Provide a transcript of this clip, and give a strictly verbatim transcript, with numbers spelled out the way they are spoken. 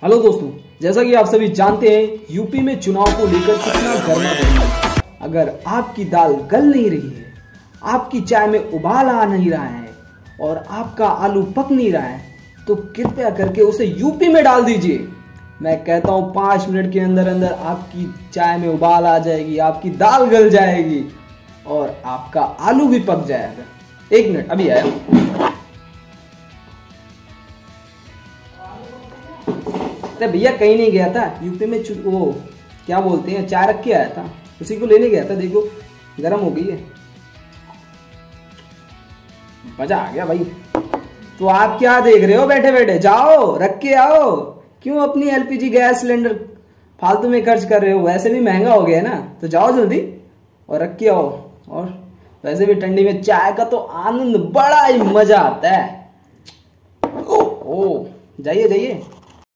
Hello दोस्तों, जैसा कि आप सभी जानते हैं यूपी में चुनाव को लेकर कितना गर्मा गर्मी है। अगर आपकी दाल गल नहीं रही है, आपकी चाय में उबाल आ नहीं रहा है और आपका आलू पक नहीं रहा है तो कृपया करके उसे यूपी में डाल दीजिए। मैं कहता हूँ पाँच मिनट के अंदर अंदर आपकी चाय में उबाल आ जाएगी, आपकी दाल गल जाएगी और आपका आलू भी पक जाएगा। एक मिनट, अभी आया। अरे भैया कहीं नहीं गया था, यूपी में वो क्या बोलते हैं चाय रख के आया था, उसी को लेने गया था। देखो गर्म हो गई है, मजा आ गया भाई। तो आप क्या देख रहे हो बैठे बैठे, जाओ रख के आओ। क्यों अपनी एलपीजी गैस सिलेंडर फालतू में खर्च कर रहे हो, वैसे भी महंगा हो गया है ना, तो जाओ जल्दी और रख के आओ। और वैसे भी ठंडी में चाय का तो आनंद बड़ा ही मजा आता है। ओ, ओ जाइए जाइए।